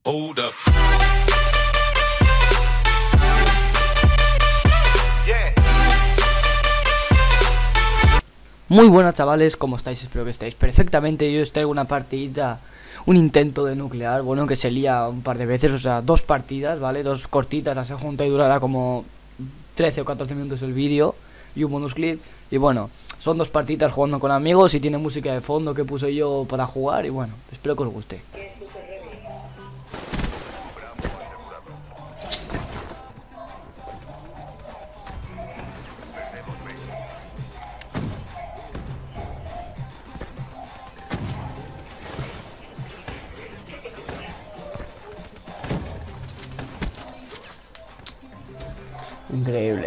Hold up. Muy buenas chavales, ¿cómo estáis? Espero que estéis perfectamente. Yo os traigo una partidita, un intento de nuclear, bueno, que se lía un par de veces, o sea, dos partidas, ¿vale? Dos cortitas, las he juntado y durará como 13 o 14 minutos el vídeo y un bonus clip. Y bueno, son dos partidas jugando con amigos y tiene música de fondo que puse yo para jugar y bueno, espero que os guste. Increíble.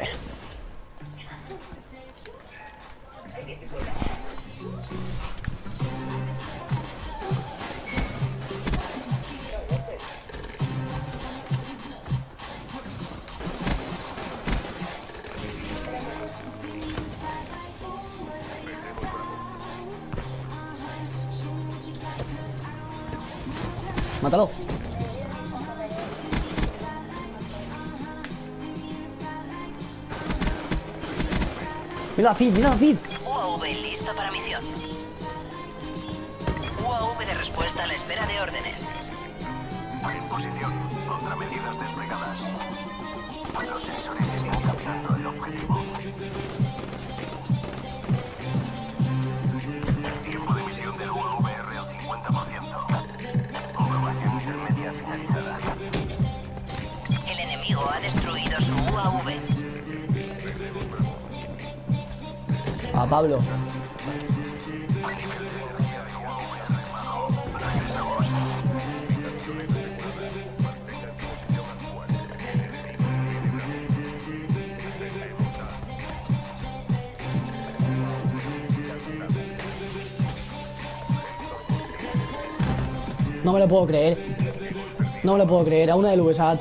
Mátalo. Mira la feed, mira la feed. UAV listo para misión. UAV de respuesta a la espera de órdenes. En posición, contramedidas desplegadas. Los sensores están captando el objetivo. Tiempo de misión del UAVR al 50%. Comprobación intermedia finalizada. El enemigo ha destruido su UAV. A Pablo. No me lo puedo creer. No me lo puedo creer. A una del VSAT.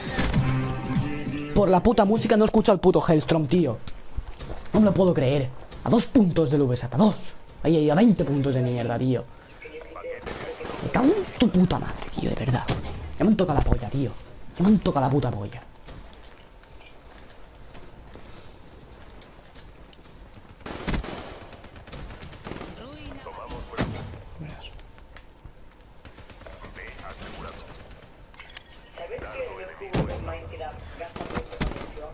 Por la puta música no escucho al puto Hellstrom, tío. No me lo puedo creer. A 2 puntos del VSAT, a 2. Ahí, a 20 puntos de mierda, tío. Me cago en tu puta madre, tío, de verdad. Ya me han tocado la polla, tío. Ya me han tocado la puta polla. ¿Sabes que el juego de Minecraft gasta mucha conexión?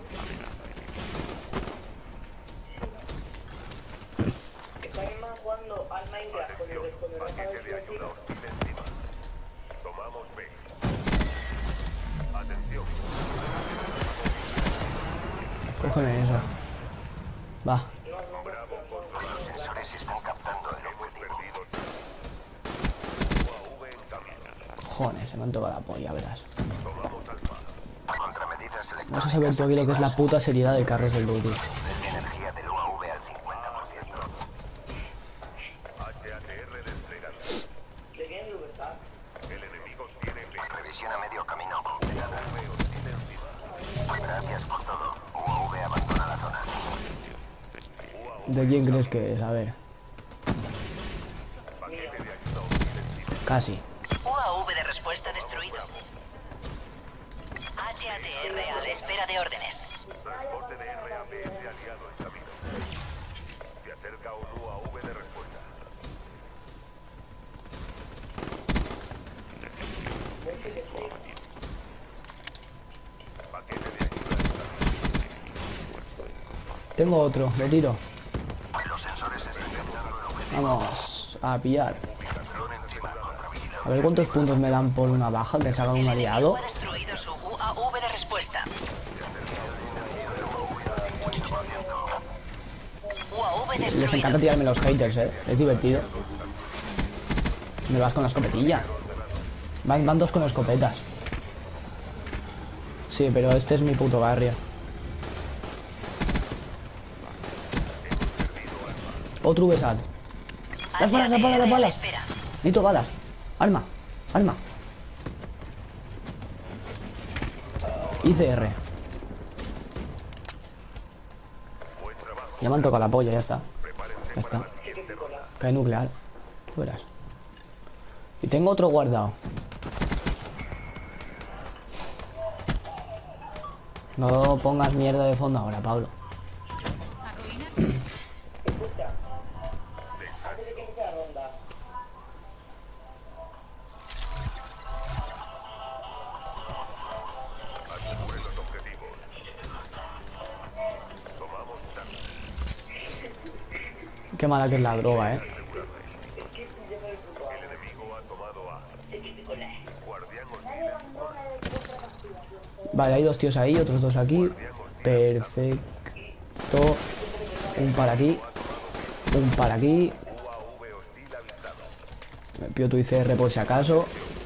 Está mi mamá jugando al Minecraft con el Paquete de ayuda hostil encima. Tomamos B. Atención. Cógeme eso. Va. Los sensores están captando el objetivo. UAV en camino. Joder, se me han tocado la polla, verás. Tomamos alfa. Contramedidas electrónicas. Vas a saber tú aquí lo que es la puta seriedad de Carros del Duty. Energía del UAV al 50%. HATR desplegado. ¿De quién es verdad? El enemigo tiene B. Revisión a medio camino completada. Gracias por todo. UAV abandona la zona. ¿De quién crees que es? A ver. Paquete de ayuda hostil encima. Casi. UAV de respuesta destruido. HATR a la espera de órdenes. Transporte de RAPS aliado en camino. Se acerca un UAV de respuesta. Paquete de ayuda en camino. Tengo otro, lo tiro. Los sensores están captando el objetivo. Vamos a pillar. Dron encima contra vigilancia. A ver cuántos puntos me dan por una baja, que salga un El aliado. enemigo ha destruido su UAV de respuesta. UAV Les destruido. encanta tirarme los haters, es divertido. Me vas con la escopetilla. Van dos con escopetas. Sí, pero este es mi puto barrio. Otro VSAT. Las balas, las balas, las balas. Espera. Necesito balas. Arma, arma. ICR. Ya me han tocado la polla, ya está. Ya está. Cae nuclear. Tú verás. Y tengo otro guardado. No pongas mierda de fondo ahora, Pablo. Escucha, antes de que empiece la ronda, Aseguren los objetivos. Tomamos tarde. Qué mala que es la droga, es que ya me he preocupado. El enemigo ha tomado A. Es que te colé. Guardián hostil. Vale, hay 2 tíos ahí, otros 2 aquí. Perfecto. Un para aquí. Un para aquí. UAV hostil avistado. Me pido tu ICR por si acaso.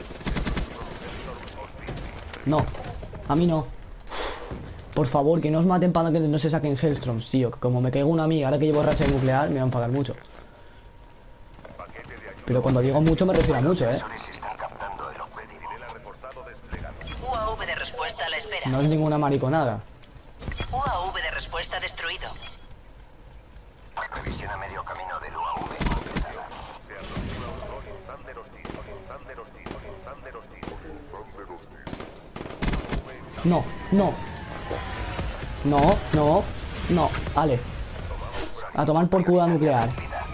No, a mí no. Por favor, que no os maten para que no se saquen Hellstroms, tío. Que como me caigo una amiga, ahora que llevo racha de nuclear, me van a pagar mucho. Paquete de ayuda. Pero cuando digo mucho me refiero a mucho, Están captando el objetivo. Tinela reportado desplegado. UAV de respuesta a la espera. No es ninguna mariconada. UAV de respuesta destruido. Revisión a medio camino del UAV completada. Se aproxima un Thunder hostil. Thunder hostil. Thunder hostil. Thunder hostil. No, no. No, no, no. Vale. A tomar por culo la nuclear.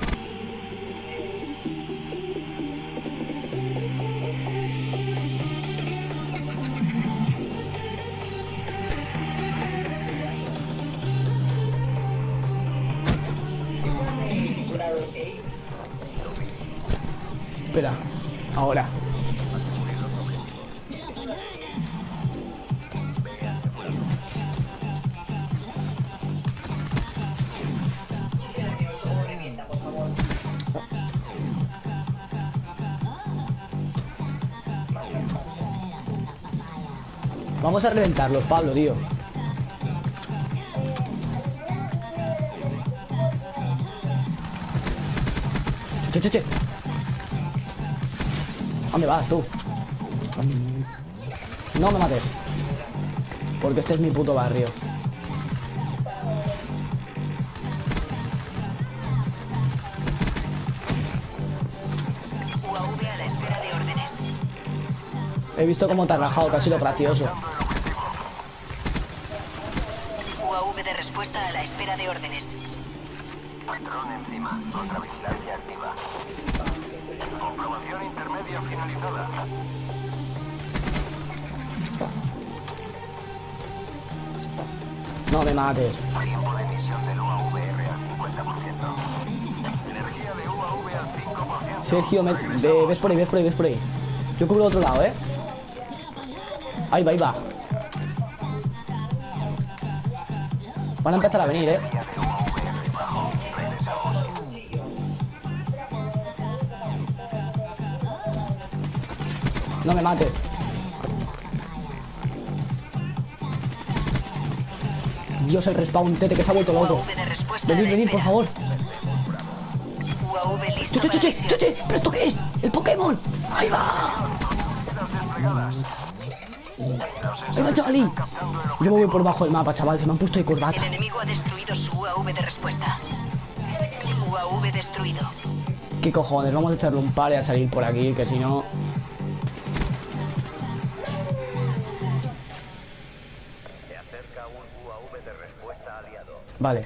Espera, ahora. Vamos a reventarlos, Pablo, tío. Che, che, che. ¿Dónde vas tú? No me mates. Porque este es mi puto barrio. UAV a la espera de órdenes. He visto cómo te has rajado, que ha sido gracioso. UAV de respuesta a la espera de órdenes. Patrón encima. Contravigilancia activa. Comprobación intermedia finalizada. No me mates. Tiempo de emisión del UAVR al 50%. Energía de UAV al 5%. Sergio, ves por ahí, ves por ahí, ves por ahí. Yo cubro el otro lado, ¿eh? Ahí va, ahí va. Van a empezar a venir, ¿eh? No me mates. Dios, el respawn, tete, que se ha vuelto loco. UAV de respuesta a Venid, la venid, por espera. favor. UAV listo Che, che, para che, misión. che, che, ¿pero esto qué es? ¡El Pokémon! ¡Ahí va! ¡Ahí va el chavalín! Yo me voy por bajo del mapa, chaval, se me han puesto de corbata. El enemigo ha destruido su UAV de respuesta. UAV destruido. ¿Qué cojones? Vamos a echarle un par y a salir por aquí, que si no... Se acerca un UAV de respuesta aliado. Vale.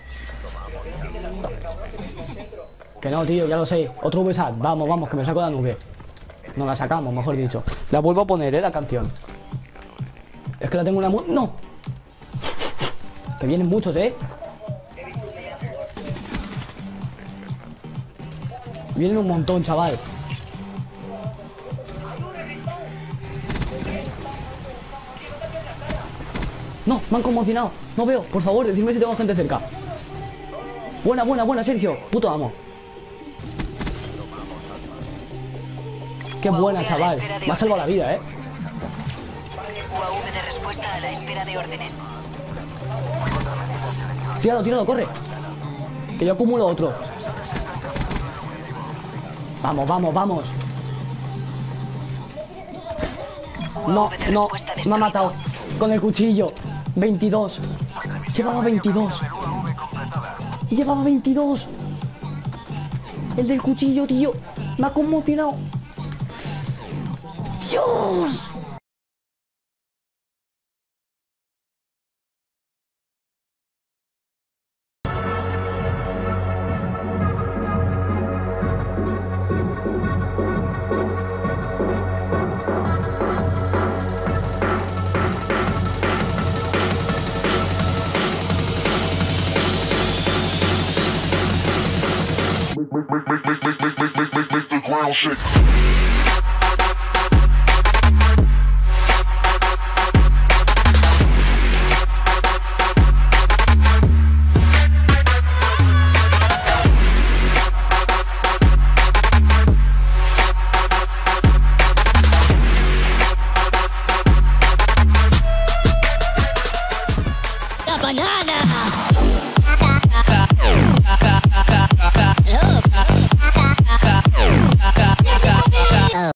Que no, tío, ya lo sé. Otro VSAT. Vamos, vamos, que me saco la nube. Nos la sacamos, mejor dicho. La vuelvo a poner, la canción. Es que la tengo una... ¡No! Que vienen muchos, Vienen un montón, chaval. No, me han conmocionado. No veo, por favor, decidme si tengo gente cerca. Buena, buena, buena, Sergio. Puto amo. Qué buena, chaval. Me ha salvado la vida, UAV de respuesta a la espera de órdenes. Tíralo, tíralo, corre. Que yo acumulo otro. Vamos, vamos, vamos. No, UAV de no, respuesta me ha destruido. matado. Con el cuchillo. 22. Llevaba 22. Llevaba 22. El del cuchillo, tío. Me ha conmocionado. Dios. shake.